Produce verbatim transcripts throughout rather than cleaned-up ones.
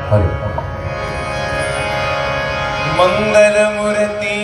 हरि मंगल मूर्ति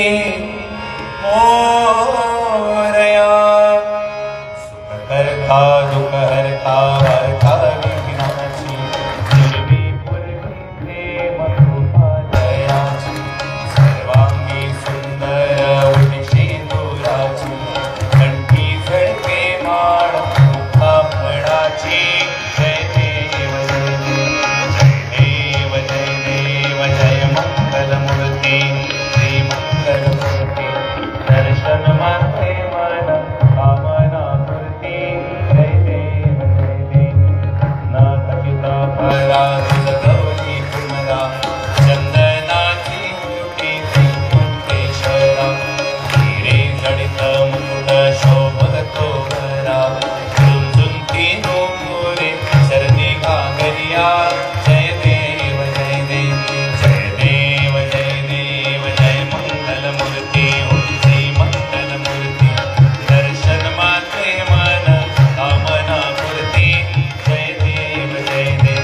मोरया सुख करता दुख हरता हरता विघ्नाची पूर्वी पूर्वी प्रेम कृपा दयाची सर्वांगी सुंदर उठशी दुराची कंठी झळके माळ मुखा फळाची जय देव जय देव जय देव जय मंगल मूर्ती श्री मंगल मूर्ती दर्शन मात्रे मन कामना पूर्ती जय देव जय देव न खचिता परा गौरी कुमरा चंदनाची मुठी कुंतेश्वरा हिरे जडित मुकुट शोभतो भरा झुंझुंती नूपुरे सरदी घागरिया जय देव जय देव जय देव जय देव जय मंगल मूर्ती श्री मंगल मूर्ती दर्शन मात्रे मन कामना पूर्ती जय देव जय देव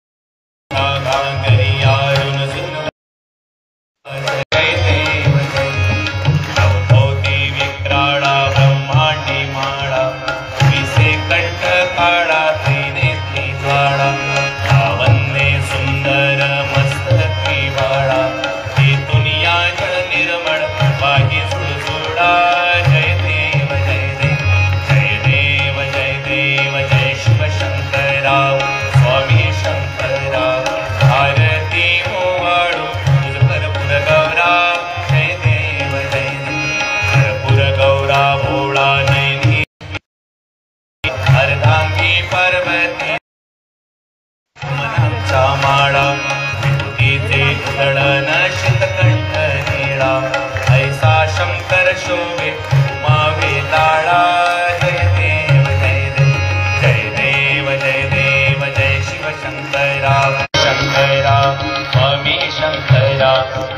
घागरिया रुन सुंदर जय देव जय नवभोती विक्राळा ब्रह्मांडी माळा विसे कंठ काळा त्रिनेत्री ज्वाळा लावण्ये सुंदर मस्तकी बाळा तेथून याच निर्मळ वाही सुळसुळा जय देव जय देव जय देव जय देव जय शिव शंकरराव स्वामी शंकरराव आरती ओवाळू तुझ भरपूर गौरा जय देव जय देव भरपूर गौरा भोळा नैनी अर्धांगी पार्वती मनाचा माळा विभूतीचे उधळण शीतकंठ निळा ऐसा शंकर शोभे उमावे ताळा जय देव जय देव जय देव जय देव जय शिव शंकरा शंकरा स्वामी शंकरा